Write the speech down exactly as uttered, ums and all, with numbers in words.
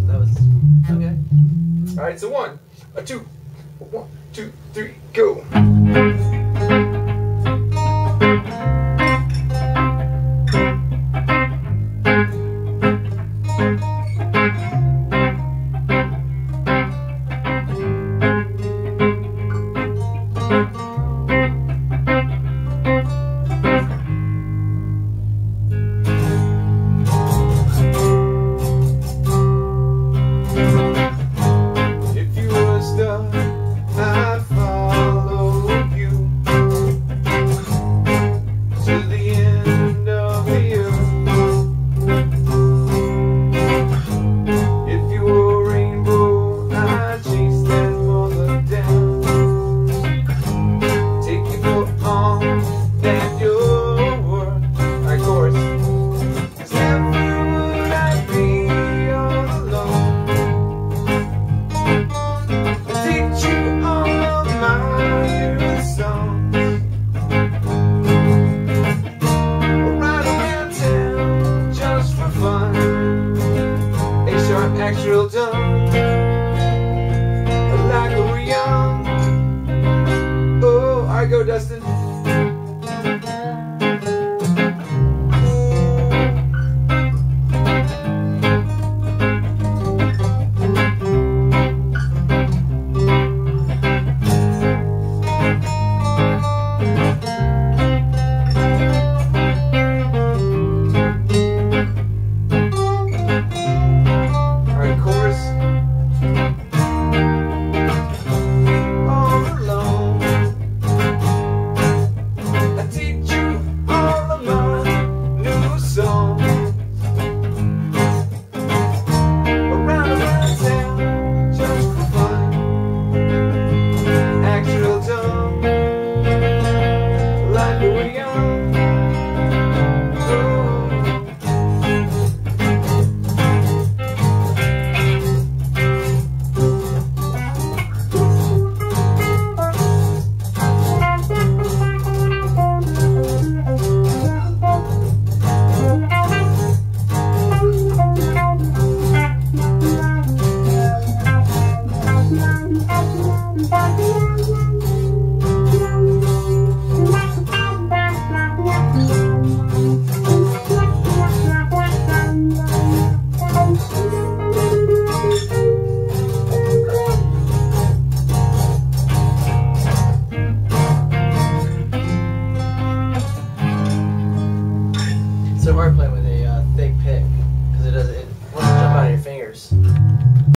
that was okay. All right, so one, a two, one, two, three, go. I'd follow you to the end of the earth. If you were a rainbow, I'd chase that mother down. Take you for all that you're worth. Alright, chorus. 'Cause never would I be all alone. Teach you all of my songs. We'll ride around town just for fun. A sharp axe real dumb, like we were young. Oh, I go Dustin. So hard playing with it.